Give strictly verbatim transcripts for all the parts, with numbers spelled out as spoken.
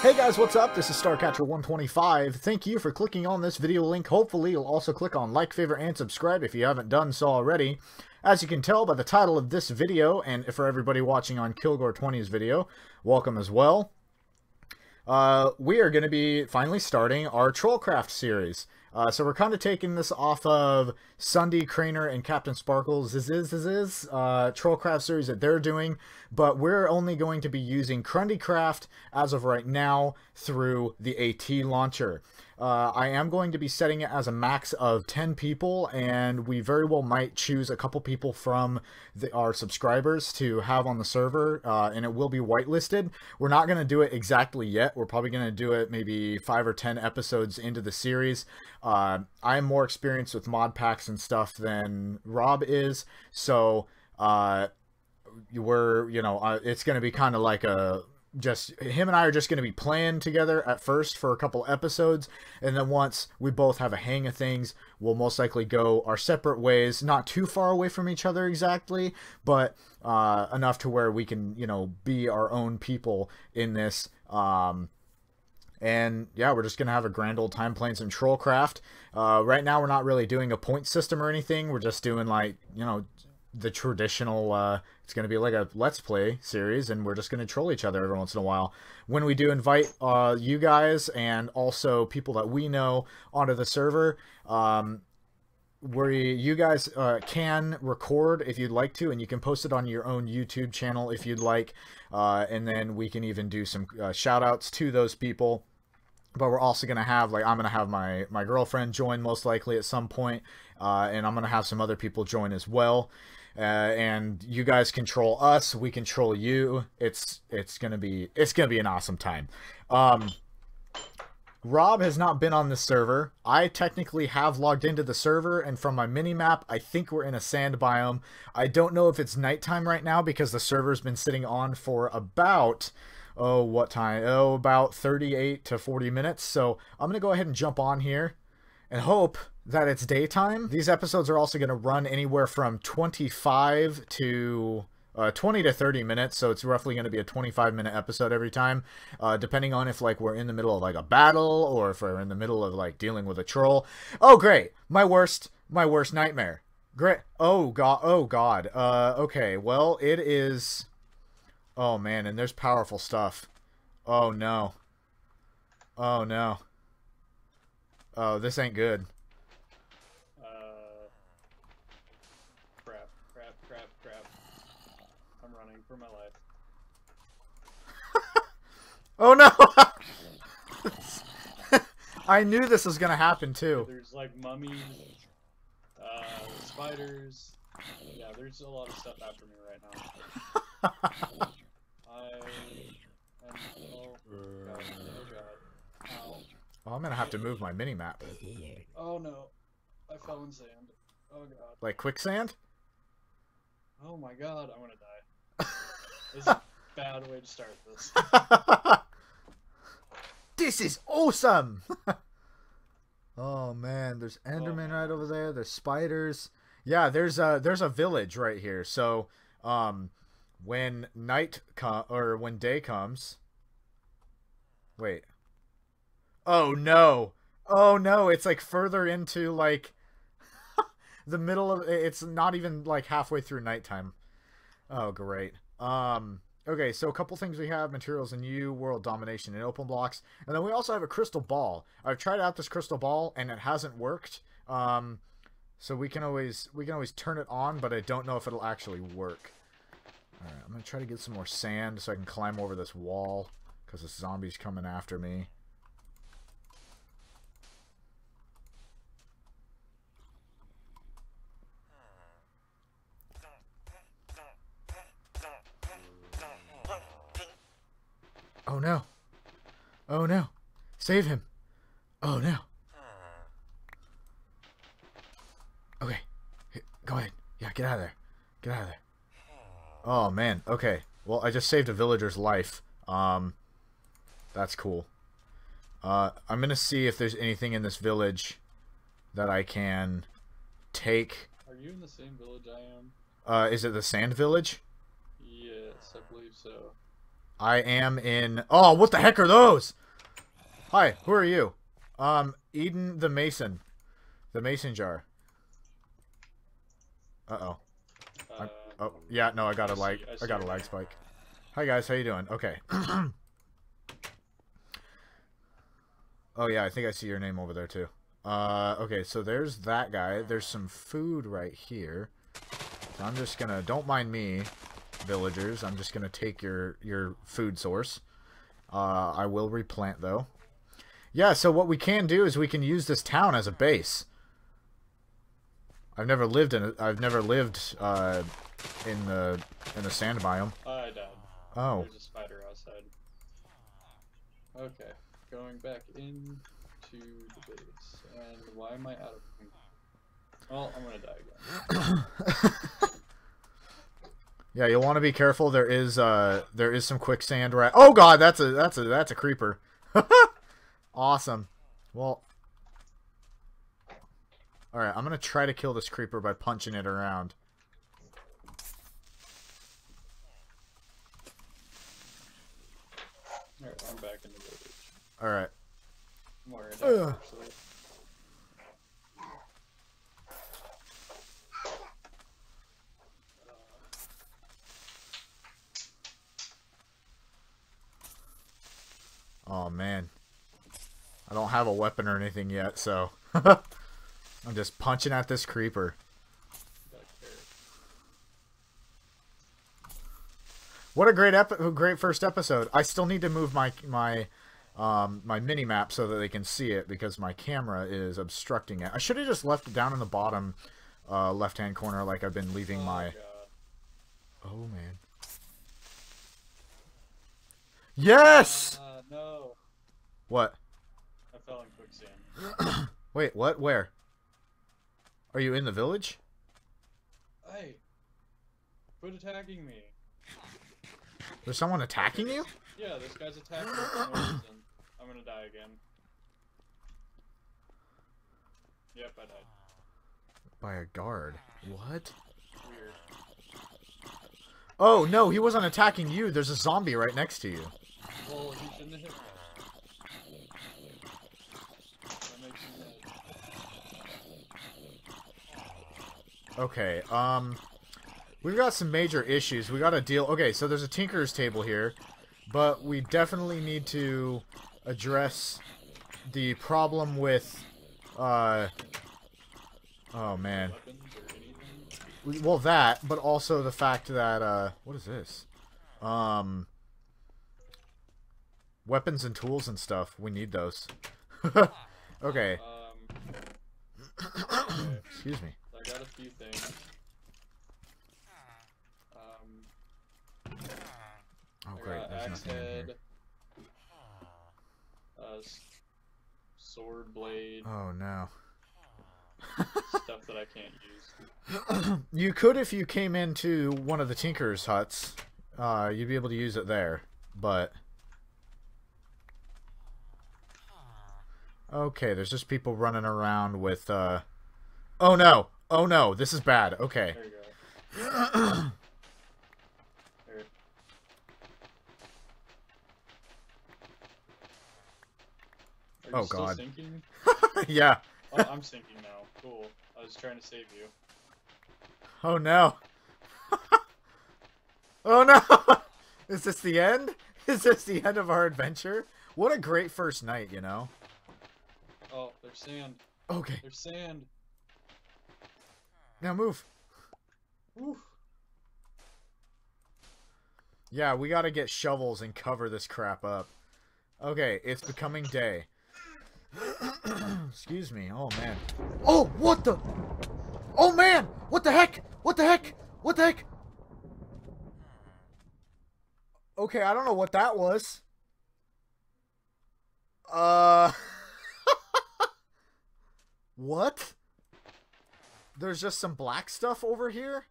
Hey guys, what's up? This is Starcatcher one twenty-five. Thank you for clicking on this video link. Hopefully you'll also click on like, favorite, and subscribe if you haven't done so already. As you can tell by the title of this video, and for everybody watching on Kilgore twenty's video, welcome as well. Uh, we are going to be finally starting our Trollcraft series. Uh, so we're kind of taking this off of Sunday, Craner, and Captain Sparkle's this is, this is, uh, Trollcraft series that they're doing, but we're only going to be using Crundycraft as of right now through the AT launcher. Uh, I am going to be setting it as a max of ten people, and we very well might choose a couple people from the, our subscribers to have on the server, uh, and it will be whitelisted. We're not going to do it exactly yet. We're probably going to do it maybe five or ten episodes into the series. Uh, I'm more experienced with mod packs and stuff than Rob is, so uh, we're, you know, uh, it's going to be kind of like a... just him and I are just going to be playing together at first for a couple episodes, and then once we both have a hang of things, we'll most likely go our separate ways, not too far away from each other exactly, but uh, enough to where we can, you know, be our own people in this. Um, and yeah, we're just going to have a grand old time playing some Trollcraft. Uh, right now, we're not really doing a point system or anything. We're just doing, like, you know, the traditional, uh, it's going to be like a Let's Play series, and we're just going to troll each other every once in a while. When we do invite uh, you guys and also people that we know onto the server, um, where you guys uh, can record if you'd like to, and you can post it on your own YouTube channel if you'd like, uh, and then we can even do some uh, shout-outs to those people. But we're also going to have, like, I'm going to have my, my girlfriend join most likely at some point, uh, and I'm going to have some other people join as well. Uh, and you guys control us, we control you. It's it's gonna be it's gonna be an awesome time. Um, Rob has not been on this server. I technically have logged into the server, and from my mini map, I think we're in a sand biome. I don't know if it's nighttime right now because the server's been sitting on for about oh what time? Oh, about thirty-eight to forty minutes. So I'm gonna go ahead and jump on here and hope that it's daytime. These episodes are also going to run anywhere from twenty-five to uh, twenty to thirty minutes, so it's roughly going to be a twenty-five minute episode every time, uh, depending on if, like, we're in the middle of, like, a battle, or if we're in the middle of, like, dealing with a troll. Oh, great! My worst, my worst nightmare. Great. Oh, God. Oh, God. Uh, okay, well, it is... Oh, man, and there's powerful stuff. Oh, no. Oh, no. Oh, this ain't good. Crap, crap, crap, crap. I'm running for my life. Oh no! I knew this was gonna happen too. There's like mummies, uh, spiders. Yeah, there's a lot of stuff after me right now. I am. Oh god. Oh god. Ow. Well, I'm gonna have to move my mini map. Oh no. I fell in sand. Oh god. Like quicksand? Oh my god, I'm gonna die. This is a bad way to start this. This is awesome! Oh man, there's Enderman oh, right over there, there's spiders. Yeah, there's a, there's a village right here. So, um, when night com- or when day comes... Wait. Oh no! Oh no, it's like further into, like... the middle of it's not even like halfway through nighttime. Oh great. Um okay, so a couple things we have: materials and you, world domination, and open blocks, and then we also have a crystal ball. I've tried out this crystal ball and it hasn't worked. Um so we can always we can always turn it on, but I don't know if it'll actually work. Alright, I'm gonna try to get some more sand so I can climb over this wall because this zombie's coming after me. Oh no. Oh no. Save him. Oh no. Okay. Go ahead. Yeah, get out of there. Get out of there. Oh man. Okay. Well, I just saved a villager's life. Um, that's cool. Uh, I'm gonna see if there's anything in this village that I can take. Are you in the same village I am? Uh, is it the sand village? Yes, I believe so. I am in... Oh, what the heck are those? Hi, who are you? Um, Eden the Mason. The Mason jar. Uh-oh. Uh, Oh, yeah, no, I got a I lag. see- I I see got a your lag name. spike. Hi, guys. How you doing? Okay. Oh, yeah, I think I see your name over there, too. Uh, okay, so there's that guy. There's some food right here. So I'm just gonna... Don't mind me, villagers. I'm just gonna take your, your food source. Uh, I will replant, though. Yeah, so what we can do is we can use this town as a base. I've never lived in it. I've never lived, uh, in the, in the sand biome. I died. Oh. There's a spider outside. Okay, going back into the base. And why am I out of... Well, I'm gonna die again. Yeah, you'll want to be careful. There is, uh, there is some quicksand right... Oh god, that's a, that's a, that's a creeper. Awesome. Well... Alright, I'm gonna try to kill this creeper by punching it around. Alright, I'm back in the village. Alright. I'm already down, actually. Oh, man. I don't have a weapon or anything yet, so... I'm just punching at this creeper. Got a carrot. What a great epi great first episode. I still need to move my my um, my mini map so that they can see it because my camera is obstructing it. I should have just left it down in the bottom uh, left hand corner like I've been leaving Oh, my. God. Oh man. Yes. Uh, no. What? I fell in quicksand. Wait, what? Where? Are you in the village? Hey! Quit attacking me. There's someone attacking you? Yeah, this guy's attacking me for no reason. I'm gonna die again. Yep, I died. By a guard. What? Weird. Oh, no, he wasn't attacking you. There's a zombie right next to you. Well, he shouldn't have hit me. That makes me mad. Okay, um... we've got some major issues. We gotta deal... Okay, so there's a tinker's table here. But we definitely need to address the problem with... Uh... Oh, man. Weapons or anything? Well, that, but also the fact that, uh... what is this? Um... Weapons and tools and stuff. We need those. Okay. Um... Okay. Excuse me. I got a few things. Um... Oh, I great. got There's axe nothing in head, here. uh, s- sword blade, Oh, no. stuff that I can't use. You could if you came into one of the tinker's huts. Uh, you'd be able to use it there. But... Okay, there's just people running around with, uh... Oh, no! Oh, no! This is bad. Okay. There you go. There. Are you Oh, still God. sinking? Yeah. Oh, I'm sinking now. Cool. I was trying to save you. Oh, no. Oh, no! Is this the end? Is this the end of our adventure? What a great first night, you know? Oh, there's sand. Okay. There's sand. Now move. Woo. Yeah, we gotta get shovels and cover this crap up. Okay, it's becoming day. Excuse me. Oh, man. Oh, what the? Oh, man! What the heck? What the heck? What the heck? Okay, I don't know what that was. Uh... What? There's just some black stuff over here?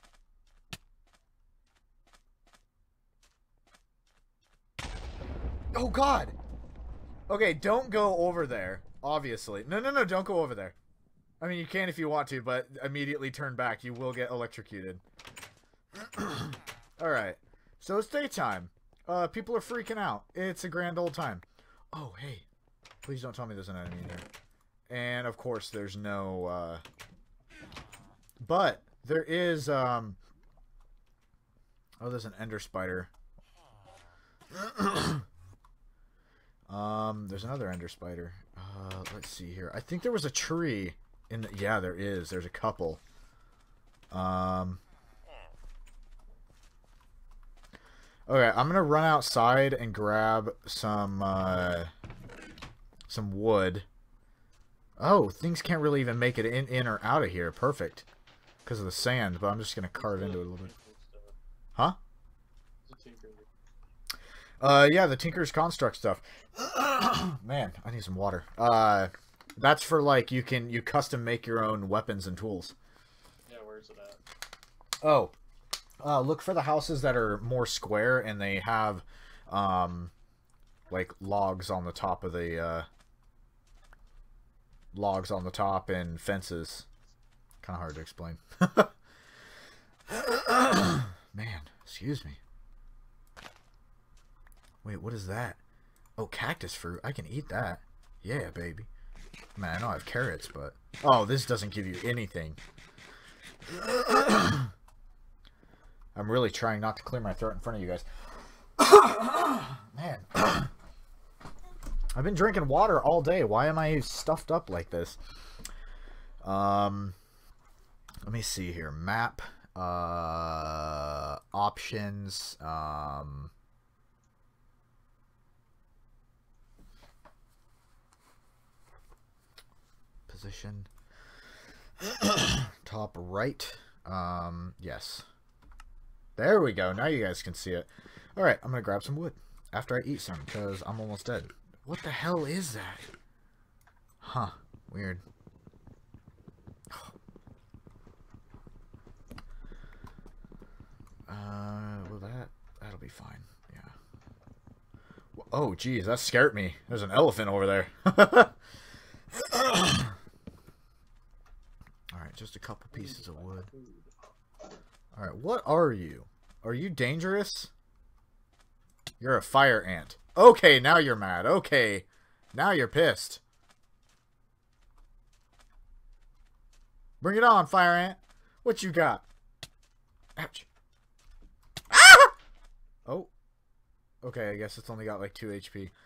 Oh, God! Okay, don't go over there, obviously. No, no, no, don't go over there. I mean, you can if you want to, but immediately turn back. You will get electrocuted. Alright. So it's daytime. Uh, people are freaking out. It's a grand old time. Oh, hey. Please don't tell me there's an enemy in there. And, of course, there's no, uh... But, there is, um... Oh, there's an ender spider. um, there's another ender spider. Uh, let's see here. I think there was a tree in the... Yeah, there is. There's a couple. Um... Okay, I'm gonna run outside and grab some, uh... some wood. Oh, things can't really even make it in, in or out of here. Perfect. Because of the sand, but I'm just gonna carve into it a little bit. Huh? Uh, yeah, the Tinker's Construct stuff. Man, I need some water. Uh, that's for, like, you can, you custom make your own weapons and tools. Yeah, where's it at? Oh. Uh, look for the houses that are more square and they have, um, like, logs on the top of the, uh, logs on the top and fences. Kind of hard to explain. Man, excuse me. Wait, what is that? Oh, cactus fruit. I can eat that. Yeah, baby. Man, I know I have carrots, but... Oh, this doesn't give you anything. I'm really trying not to clear my throat in front of you guys. Man. I've been drinking water all day. Why am I stuffed up like this? Um, let me see here. Map. Uh, options. Um... Position. Top right. Um, yes. There we go. Now you guys can see it. Alright, I'm going to grab some wood after I eat some because I'm almost dead. What the hell is that? Huh. Weird. Uh, well that, that'll be fine. Yeah. Oh, geez, that scared me. There's an elephant over there. Alright, just a couple pieces of wood. Alright, what are you? Are you dangerous? You're a fire ant. Okay, now you're mad. Okay, now you're pissed. Bring it on, fire ant. What you got? Ouch. Ah! Oh. Okay, I guess it's only got like two H P.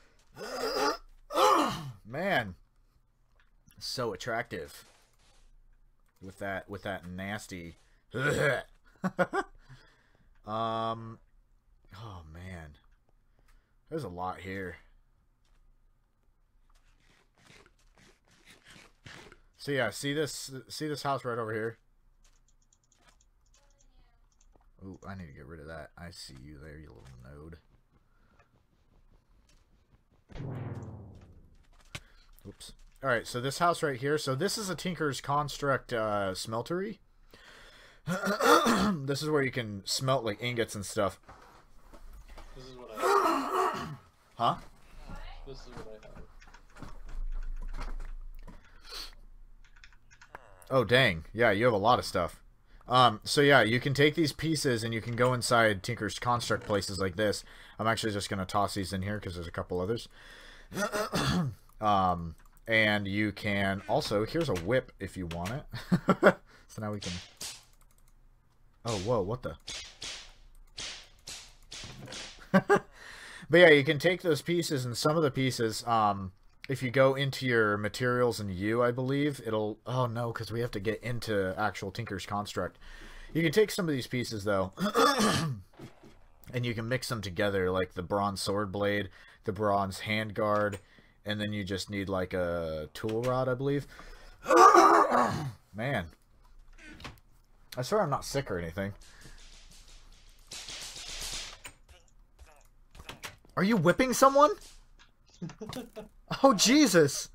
Man. So attractive. With that, with that nasty... um... Oh, man. There's a lot here. So, yeah, see this, see this house right over here? Ooh, I need to get rid of that. I see you there, you little node. Oops. Alright, so this house right here. So this is a Tinker's Construct uh, smeltery. This is where you can smelt like ingots and stuff. This is what I have. Huh? This is what I have. Oh, dang. Yeah, you have a lot of stuff. Um, so yeah, you can take these pieces and you can go inside Tinker's Construct places like this. I'm actually just going to toss these in here because there's a couple others. um... And you can also, here's a whip if you want it. So now we can... Oh, whoa, what the... But yeah, you can take those pieces, and some of the pieces, um, if you go into your materials and U, I believe, it'll... Oh, no, because we have to get into actual Tinker's Construct. You can take some of these pieces, though, and you can mix them together, like the bronze sword blade, the bronze handguard, and then you just need, like, a tool rod, I believe. Man. I swear I'm not sick or anything. Are you whipping someone? Oh, Jesus!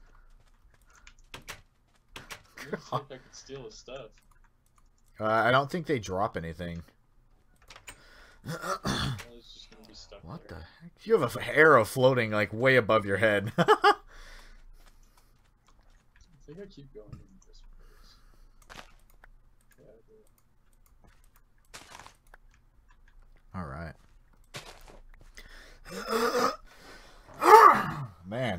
See if I could steal his stuff. Uh, I don't think they drop anything. Well, it's just gonna be stuck What there. the heck? You have an arrow floating, like, way above your head. I think I keep going in this place. Yeah, I do. Alright. Man.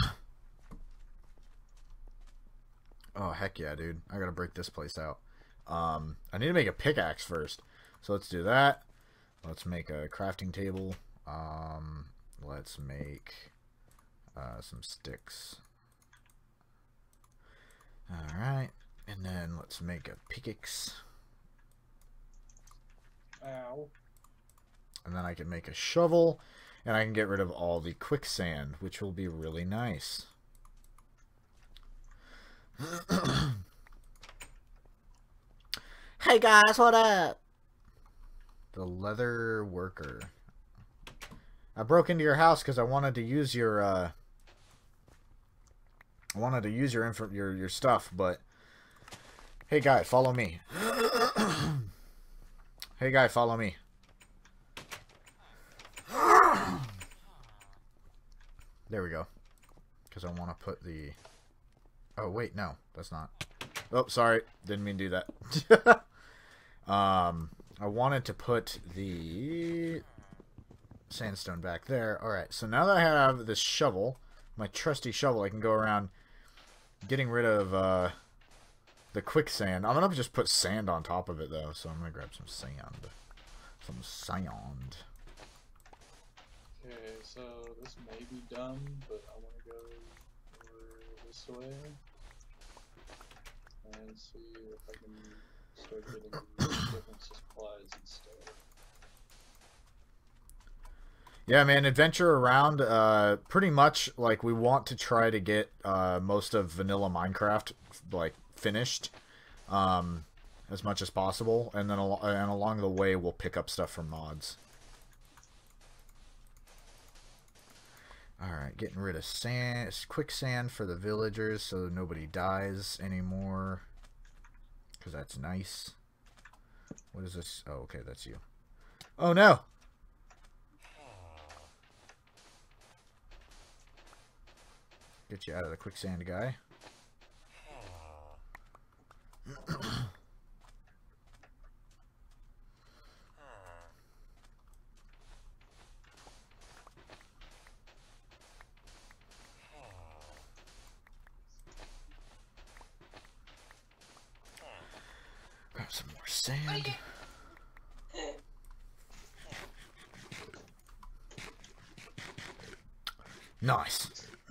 Oh, heck yeah, dude. I gotta break this place out. Um, I need to make a pickaxe first. So let's do that. Let's make a crafting table. Um, let's make uh, some sticks. Alright. And then let's make a pickaxe. Ow. And then I can make a shovel. And I can get rid of all the quicksand, which will be really nice. Hey guys, what up? The leather worker. I broke into your house because I wanted to use your uh I wanted to use your info your your stuff, but hey guy, follow me. Hey guy, follow me. There we go. Because I want to put the... Oh, wait, no. That's not... Oh, sorry. Didn't mean to do that. um, I wanted to put the sandstone back there. Alright, so now that I have this shovel, my trusty shovel, I can go around getting rid of uh, the quicksand. I'm going to just put sand on top of it, though. So I'm going to grab some sand. Some sand. Okay, so this may be dumb, but I want to go over this way and see if I can start getting different supplies instead. Yeah, man, adventure around. Uh, pretty much, like, we want to try to get uh, most of vanilla Minecraft, like, finished um, as much as possible, and then al and along the way, we'll pick up stuff from mods. Alright, getting rid of sand, quicksand for the villagers so nobody dies anymore. Because that's nice. What is this? Oh, okay, that's you. Oh, no! Get you out of the quicksand, guy. Grab some more sand. Nice.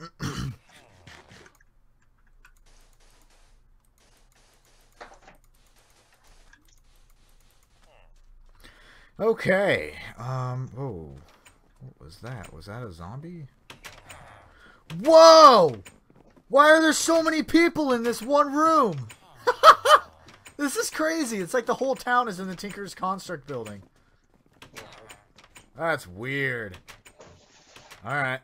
Okay. Um. Whoa. What was that? Was that a zombie? Whoa! Why are there so many people in this one room? This is crazy. It's like the whole town is in the Tinker's Construct building. That's weird. Alright.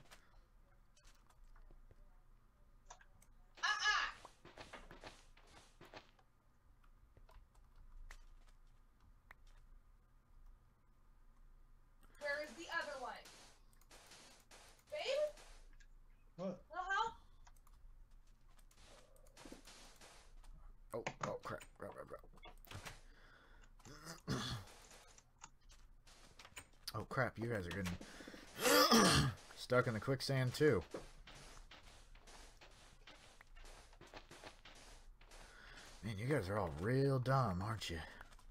Where is the other one? Babe? What? Uh-huh. Oh, oh, crap. Crap, crap, crap. Oh, crap. You guys are getting stuck in the quicksand, too. Man, you guys are all real dumb, aren't you?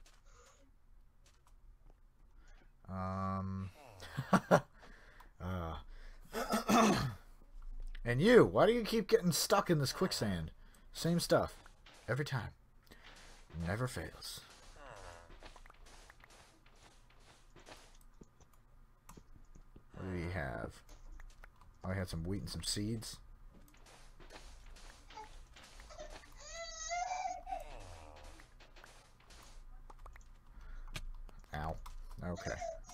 Um... uh... And you, why do you keep getting stuck in this quicksand? Same stuff. Every time. Never fails. What do we have? Oh, I had some wheat and some seeds. Ow. Okay.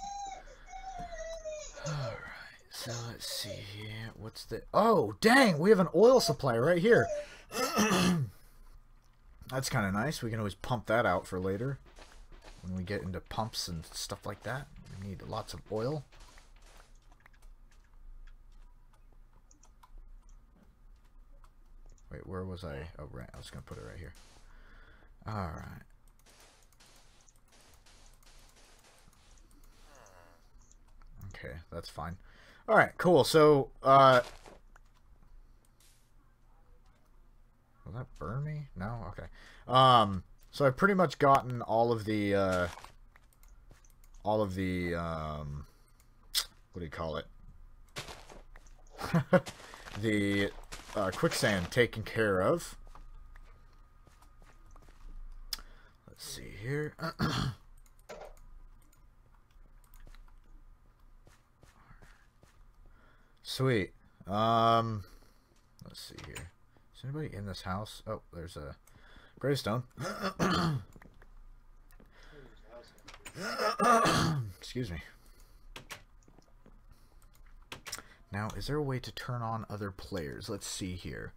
Alright, so let's see here. What's the... Oh, dang! We have an oil supply right here. That's kind of nice. We can always pump that out for later. When we get into pumps and stuff like that. We need lots of oil. Wait, where was I? Oh, right. I was going to put it right here. Alright. Okay, that's fine. Alright, cool. So, uh... will that burn me? No? Okay. Um, so I've pretty much gotten all of the, uh... all of the, um... what do you call it? the uh, quicksand taken care of. Let's see here. Sweet. Um, let's see here. Is anybody in this house? Oh, there's a gravestone. Excuse me. Now, is there a way to turn on other players? Let's see here.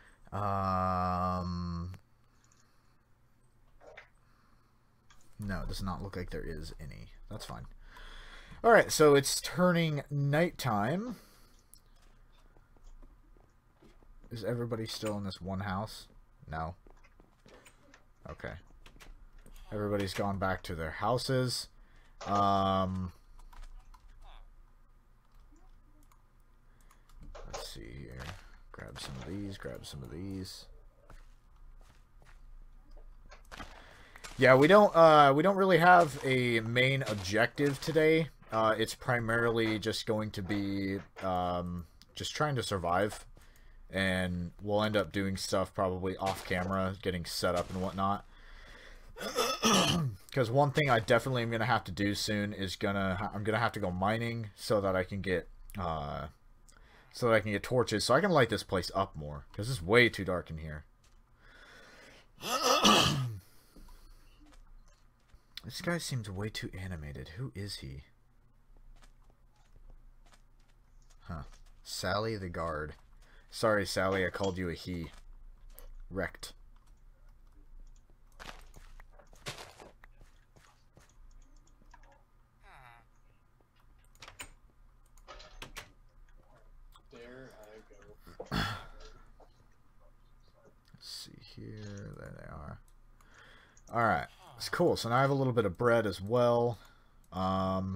Um, no, it does not look like there is any. That's fine. Alright, so it's turning nighttime. Is everybody still in this one house? No. Okay. Everybody's gone back to their houses. Um... Let's see here. Grab some of these, grab some of these. Yeah, we don't uh we don't really have a main objective today. Uh it's primarily just going to be um just trying to survive. And we'll end up doing stuff probably off camera, getting set up and whatnot. Because one thing I definitely am gonna have to do soon is gonna I'm gonna have to go mining so that I can get uh So that I can get torches, so I can light this place up more. Because it's way too dark in here. This guy seems way too animated. Who is he? Huh. Sally the guard. Sorry, Sally, I called you a he. Wrecked. Here, there they are. Alright, it's cool. So now I have a little bit of bread as well. Um,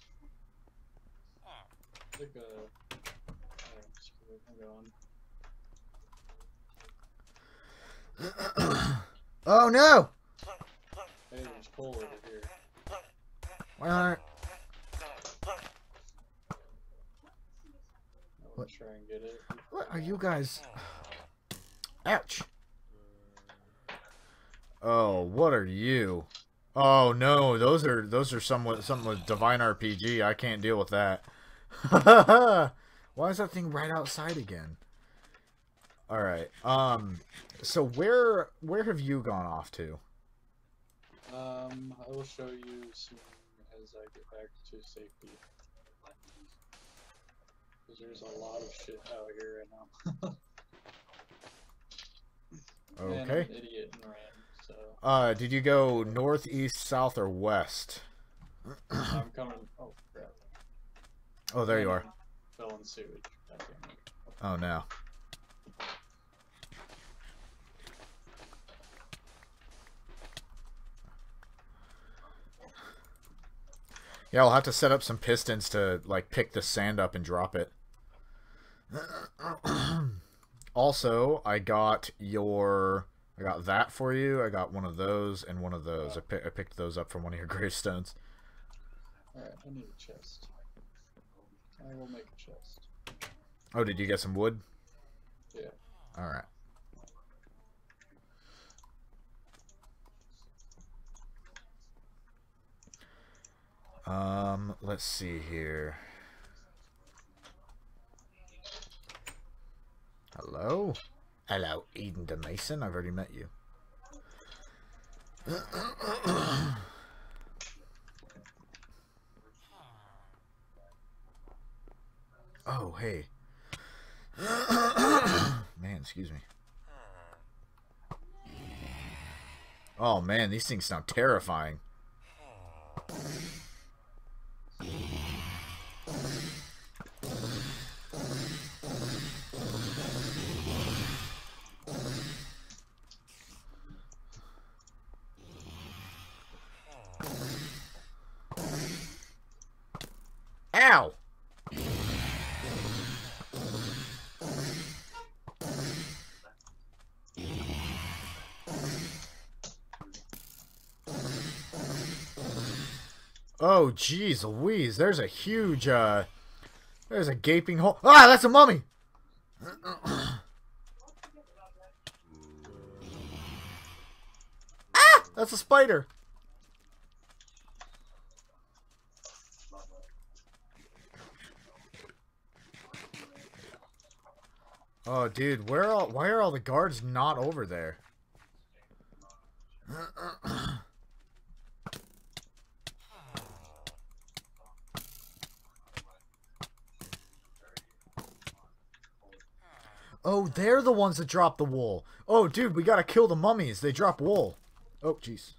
Like a, oh, screw it, I'm going. oh no! Hey, there's coal over here. Why aren't... I want to try and get it. What are you guys... Ouch! Oh, what are you? Oh no, those are those are somewhat something with Divine R P G. I can't deal with that. Why is that thing right outside again? All right. Um. So where where have you gone off to? Um, I will show you soon as I get back to safety. Because there's a lot of shit out here right now. Okay. And an idiot and ran. So. Uh, did you go north, east, south, or west? I'm coming. Oh crap. Oh, there you are. Fell in sewage. God damn it. Oh no. Yeah, I'll have to set up some pistons to like pick the sand up and drop it. Also, I got your... I got that for you. I got one of those and one of those. I, pi I picked those up from one of your gravestones. Alright, I need a chest. I will make a chest. Oh, did you get some wood? Yeah. Alright. Um, let's see here. Hello? Hello, Eden de Mason. I've already met you. Oh, hey. Man, excuse me. Oh, man, these things sound terrifying. Ow! Oh, jeez Louise. There's a huge, uh... There's a gaping hole. Ah, that's a mummy! Ah! That's a spider! Oh, dude, where are, why are all the guards not over there? Oh, they're the ones that drop the wool. Oh, dude, we gotta kill the mummies. They drop wool. Oh, jeez.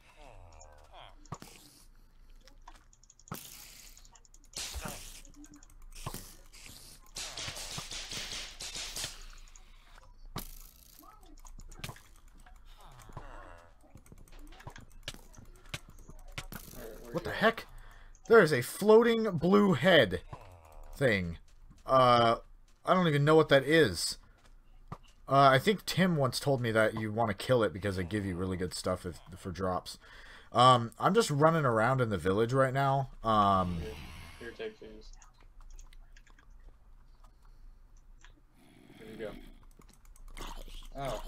What the heck? There is a floating blue head thing. Uh, I don't even know what that is. Uh, I think Tim once told me that you want to kill it because they give you really good stuff if, for drops. Um, I'm just running around in the village right now. Um, here, here, take these. Here you go. Oh.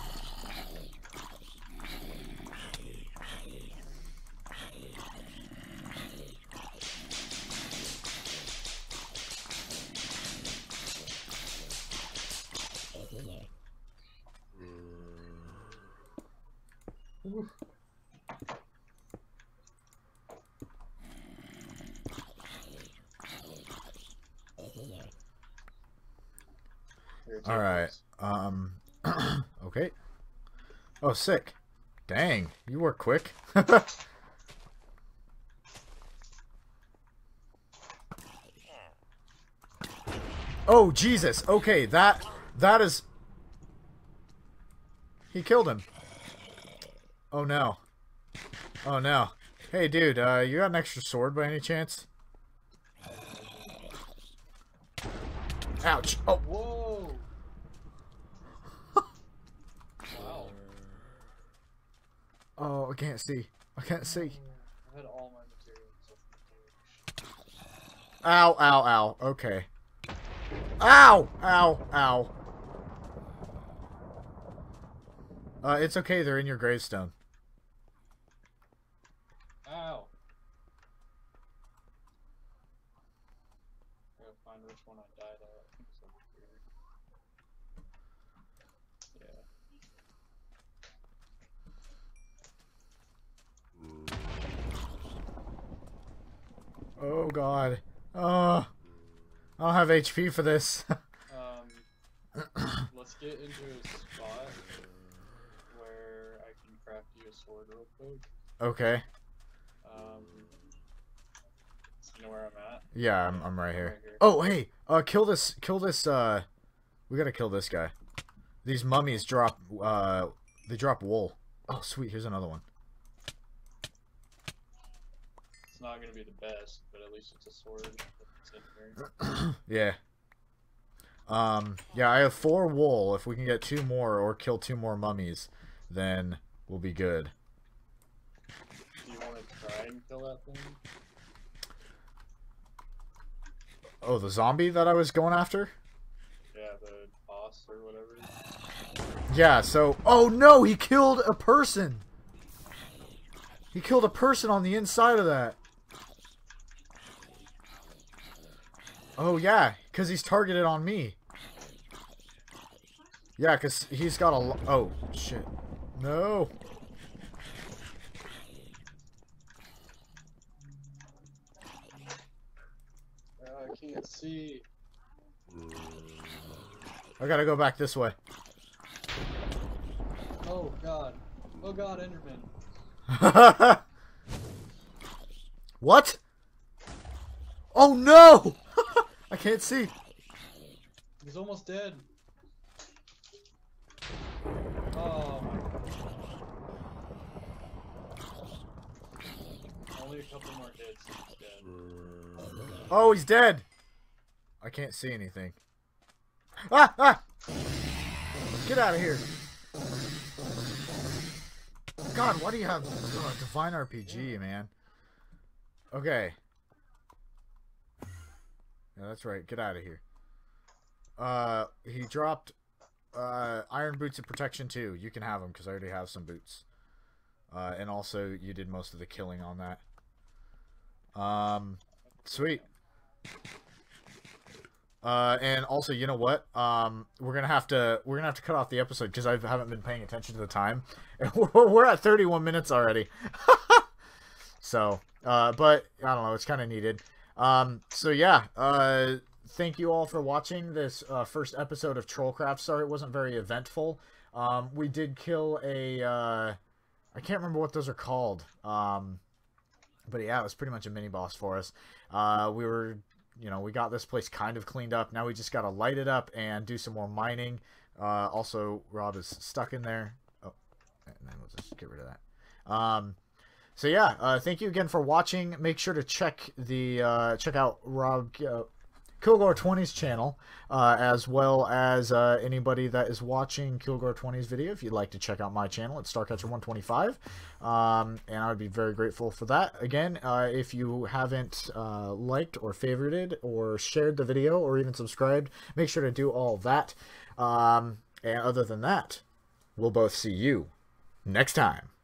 Oof. All right. Um. Okay. Oh, sick. Dang, you work quick. Oh, Jesus. Okay, that that is. He killed him. Oh no. Oh no. Hey dude, uh, you got an extra sword by any chance? Ouch. Oh. Whoa. Wow. Oh, I can't see. I can't see. I had all my materials. Ow, ow, ow. Okay. Ow! Ow, ow. Uh, it's okay, they're in your gravestone. Ow. I gotta find which one I died at. I think it's over here. Yeah. Oh god. Oh. I don't have H P for this. um, let's get into a spot where I can craft you a sword real quick. Okay. Um, you know where I'm at? Yeah, I'm, I'm right here. Right here. Oh, hey, uh, kill this, kill this, uh, we gotta kill this guy. These mummies drop, uh, they drop wool. Oh, sweet, here's another one. It's not gonna be the best, but at least it's a sword. That's in here. Yeah. Um, yeah, I have four wool. If we can get two more or kill two more mummies, then we'll be good. Do you want to try and kill that thing? Oh, the zombie that I was going after? Yeah, the boss or whatever. Yeah, so... Oh, no! He killed a person! He killed a person on the inside of that. Oh, yeah, because he's targeted on me. Yeah, because he's got a... Oh, shit. No! Uh, I can't see. I gotta go back this way. Oh, God. Oh, God, Enderman. What? Oh, no! I can't see. He's almost dead. Oh my god. Only a couple more hits and he's dead. Oh, he's dead. I can't see anything. Ah! Ah! Get out of here. God, why do you have uh, Divine R P G, man? Okay. Yeah, that's right. Get out of here. Uh, he dropped uh, iron boots of protection too. You can have them because I already have some boots. Uh, and also, you did most of the killing on that. Um, sweet. Uh, and also, you know what? Um, we're gonna have to we're gonna have to cut off the episode because I haven't been paying attention to the time. And we're, we're at thirty-one minutes already. So, uh, but I don't know. It's kind of needed. Um, so yeah. Uh, thank you all for watching this uh, first episode of Trollcraft. Sorry, it wasn't very eventful. Um, we did kill a. Uh, I can't remember what those are called. Um, but yeah, it was pretty much a mini boss for us. Uh, we were. You know, we got this place kind of cleaned up. Now we just got to light it up and do some more mining. Uh, also, Rob is stuck in there. Oh, and then we'll just get rid of that. Um, so yeah, uh, thank you again for watching. Make sure to check the uh, check out Rob uh, Kilgore twenty's channel, uh, as well as uh, anybody that is watching Kilgore twenty's video. If you'd like to check out my channel, it's Starcatcher one twenty-five, um, and I would be very grateful for that. Again, uh, if you haven't uh, liked or favorited or shared the video or even subscribed, make sure to do all that. Um, and other than that, we'll both see you next time.